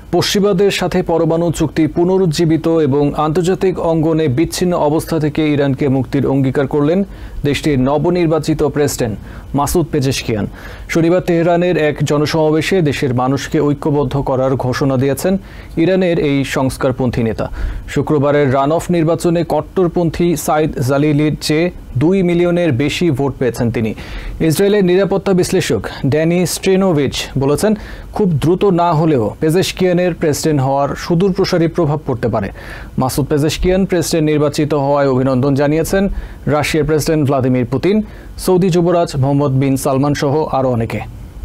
পশ্চিমাদের সাথে পরমাণু চুক্তি পুনরুজ্জীবিত এবং আন্তর্জাতিক অঙ্গনে বিচ্ছিন্ন অবস্থা থেকে ইরানকে মুক্তির অঙ্গীকার করলেন দেশটির নবনির্বাচিত প্রেসিডেন্ট মাসুদ পেজেশকিয়ান। শনিবার তেহরানের এক জনসমাবেশে দেশের মানুষকে ঐক্যবদ্ধ করার ঘোষণা দিয়েছেন ইরানের এই সংস্কারপন্থী নেতা। শুক্রবারের রান অফ নির্বাচনে কট্টরপন্থী সাইদ জালিলির চেয়ে 2 মিলিয়নের বেশি ভোট পেয়েছেন তিনি। ইসরায়েলের নিরাপত্তা বিশ্লেষক ড্যানি স্ট্রেনোভিচ বলেছেন, খুব দ্রুত না হলেও পেজেশকিয়ানের প্রেসিডেন্ট হওয়ার সুদূরপ্রসারী প্রভাব পড়তে পারে। মাসুদ পেজেশকিয়ান প্রেসিডেন্ট নির্বাচিত হওয়ায় অভিনন্দন জানিয়েছেন রাশিয়ার প্রেসিডেন্ট ভ্লাদিমির পুতিন, সৌদি যুবরাজ মোহাম্মদ বিন সালমান সহ আরও অনেকে।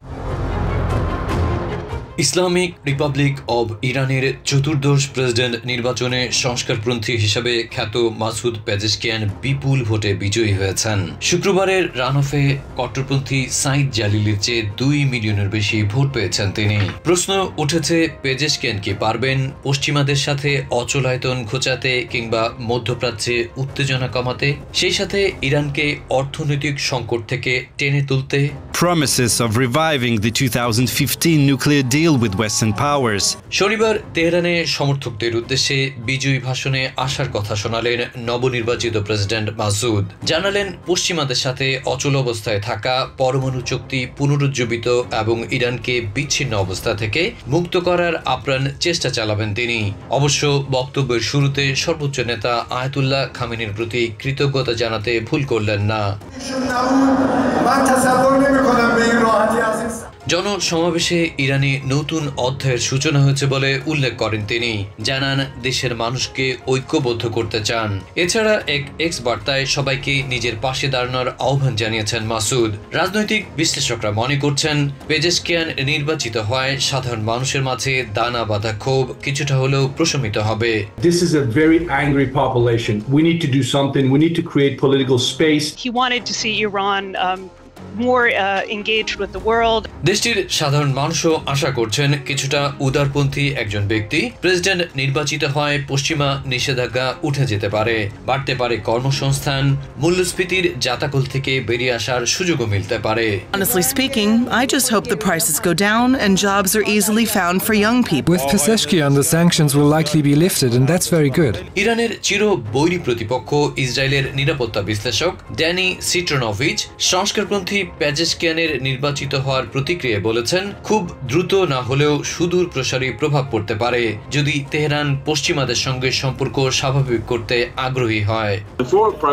ইসলামিক রিপাবলিক অব ইরানের চতুর্দশ প্রেসিডেন্ট নির্বাচনে সংস্কারপন্থী হিসেবে খ্যাত মাসুদ পেজেশকিয়ান বিপুল ভোটে বিজয়ী হয়েছেন। শুক্রবারের রানঅফে কট্টরপন্থী সাইদ জালিলির চেয়ে 2 মিলিয়নের বেশি ভোট পেয়েছেন তিনি। প্রশ্ন উঠেছে, পেজেশকিয়ান কি পারবেন পশ্চিমাদের সাথে অচলায়তন ঘোচাতে কিংবা মধ্যপ্রাচ্যে উত্তেজনা কমাতে, সেই সাথে ইরানকে অর্থনৈতিক সংকট থেকে টেনে তুলতে? Promises of reviving the 2015 nuclear deal with Western powers. শনিবার তেহরানে সমর্থকদের উদ্দেশ্যে বিজয়ী ভাষণে আসার কথা শোনালেন নবনির্বাচিত প্রেসিডেন্ট মাসুদ। জানালেন, পশ্চিমাদের সাথে অচল অবস্থায় থাকা পরমাণু চুক্তি পুনরুজ্জীবিত এবং ইরানকে বিচ্ছিন্ন অবস্থা থেকে মুক্ত করার আপ্রাণ চেষ্টা চালাবেন তিনি। অবশ্য বক্তব্যের শুরুতে সর্বোচ্চ নেতা আয়াতুল্লাহ খামেনির প্রতি কৃতজ্ঞতা জানাতে ভুল করলেন না। জনসমাবেশে ইরানি নতুন অধ্যায়ের সূচনা হয়েছে বলে উল্লেখ করেন তিনি। জানান, দেশের মানুষকে ঐক্যবদ্ধ করতে চান। এছাড়া এক এক্স বার্তায় সবাইকে নিজের পাশে দাঁড়ানোর আহ্বান জানিয়েছেন মাসুদ। রাজনৈতিক বিশ্লেষকরা মনে করছেন, পেজেশকিয়ান নির্বাচিত হওয়ায় সাধারণ মানুষের মাঝে দানা বাঁধা ক্ষোভ কিছুটা হলেও প্রশমিত হবে। This is a very angry population. We need to do something. We need to create political space. He wanted to see Iran more engaged with the world. দেশটির সাধারণ মানুষও আশা করছেন কিছুটা উদারপন্থী একজন ব্যক্তি প্রেসিডেন্ট নির্বাচিত হয় পশ্চিমা নিষেধাজ্ঞা উঠে যেতে পারে, বাড়তে পারে কর্মসংস্থান, মূল্যস্ফীতির জাতাকল থেকে বেরিয়ে আসার সুযোগও মিলতে পারে। Honestly speaking, I just hope the prices go down and jobs are easily found for young people. With Pezeshkian, the sanctions will likely be lifted, and that's very good. ইরানের চির বৈরী প্রতিপক্ষ ইসরায়েলের নিরাপত্তা বিশ্লেষক ড্যানি স্ট্রেনোভিচ সংস্কারপন্থী পেজেশকিয়ানের নির্বাচিত হওয়ার প্রতিক্রিয়ায় বলেছেন, খুব দ্রুত না হলেও সুদূর প্রসারী প্রভাব পড়তে পারে যদি তেহরান পশ্চিমাদের সঙ্গে সম্পর্ক স্বাভাবিক করতে আগ্রহী হয়। The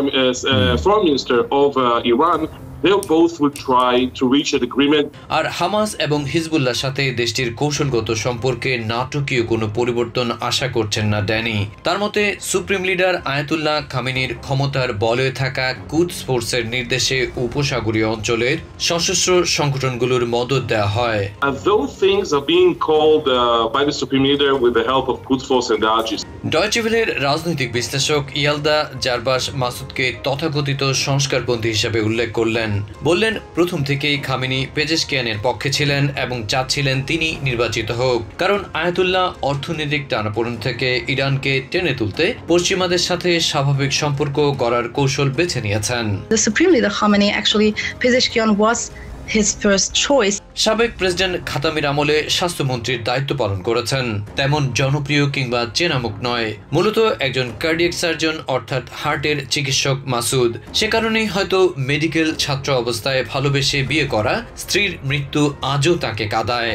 foreign minister of Iran, they both will try to reach an agreement. আর হামাস এবং হিজবুল্লাহর সাথে দেশটির কৌশলগত সম্পর্কে নাটকীয় কোনো পরিবর্তন আশা করছেন না ড্যানি। তার মতে, সুপ্রিম লিডার আয়াতুল্লাহ খামেনির ক্ষমতার বলয়ে থাকা কুদস ফোর্সের নির্দেশে উপসাগরীয় অঞ্চলের সশস্ত্র সংগঠনগুলোর মদত দেওয়া হয়। Those things are being called by the supreme leader with the help of Quds Force and Algiers. Deutsche ভেলের রাজনৈতিক বিশ্লেষক ইয়ালদা জারবাস মাসুদকে তথাকথিত সংস্কারপন্থী হিসেবে উল্লেখ করলেন। বললেন, প্রথম থেকেই খামেনি পেজেশকিয়ানের পক্ষে ছিলেন এবং চাচ্ছিলেন তিনি নির্বাচিত হোক, কারণ আয়াতুল্লাহ অর্থনৈতিক টানাপোড়েন থেকে ইরানকে টেনে তুলতে পশ্চিমাদের সাথে স্বাভাবিক সম্পর্ক গড়ার কৌশল বেছে নিয়েছেন। The supreme leader Khamenei actually Pezeshkian was his first choice. সাবেক প্রেসিডেন্ট খাতামির আমলে স্বাস্থ্যমন্ত্রীর দায়িত্ব পালন করেছেন। তেমন জনপ্রিয় কিংবা চেনামুখ নয়, মূলত একজন কার্ডিয়াক সার্জন অর্থাৎ হার্টের চিকিৎসক মাসুদ। সে কারণেই হয়তো মেডিকেল ছাত্র অবস্থায় ভালোবেসে বিয়ে করা স্ত্রীর মৃত্যু আজও তাকে কাঁদায়।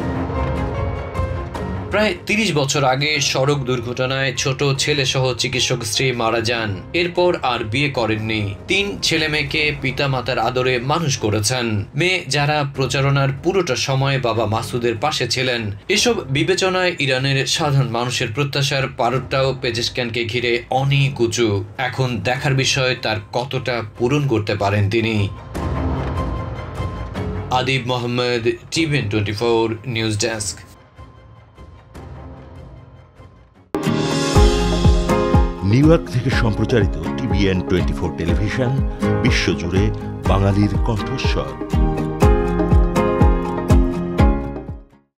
প্রায় 30 বছর আগে সড়ক দুর্ঘটনায় ছোট ছেলে সহ চিকিৎসক স্ত্রী মারা যান। এরপর আর বিয়ে করেননি। 3 ছেলে মেয়েকে পিতা মাতার আদরে মানুষ করেছেন। মেয়ে যারা প্রচারণার পুরোটা সময় বাবা মাসুদের পাশে ছিলেন। এসব বিবেচনায় ইরানের সাধারণ মানুষের প্রত্যাশার পারদটাও পেজেশকিয়ানকে ঘিরে অনেক উঁচু। এখন দেখার বিষয় তার কতটা পূরণ করতে পারেন তিনি। Adib Mohammad, TVN 24 news desk. New York থেকে সম্প্রচারিত টিভিএন 24 টেলিভিশন বিশ্বজুড়ে বাঙালির কণ্ঠস্বর।